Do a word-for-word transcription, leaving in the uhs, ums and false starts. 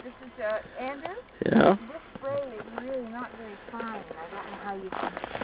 This is uh, Andrew? Yeah. This spray is really not very fine. I don't know how you can